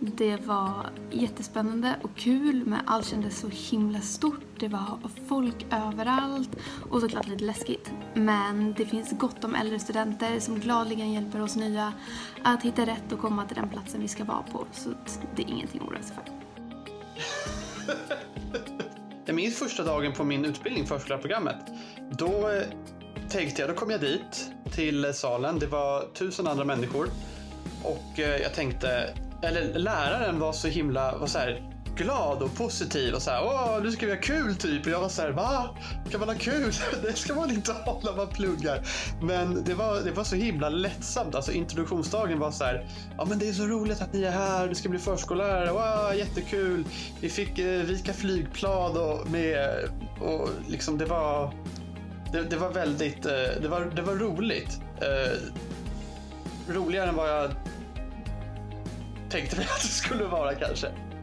Det var jättespännande och kul, men allt kändes så himla stort. Det var folk överallt och såklart lite läskigt. Men det finns gott om äldre studenter som gladligen hjälper oss nya att hitta rätt och komma till den platsen vi ska vara på. Så det är ingenting att oroa sig för. Jag minns första dagen på min utbildning, förskollärarprogrammet. Då kom jag dit till salen. Det var 1000 andra människor. Och jag tänkte, eller läraren var så glad och positiv och så här, åh, nu ska vi ha kul typ. Och jag var så här, va? Kan man ha kul? Det ska man inte ha när man pluggar. Men det var så himla lättsamt. Alltså introduktionsdagen var så här, ja men det är så roligt att ni är här, du ska bli förskollärare, wow, jättekul. Vi fick vika flygplan och liksom det var väldigt, det var roligt. Roligare än vad jag tänkte mig att det skulle vara kanske.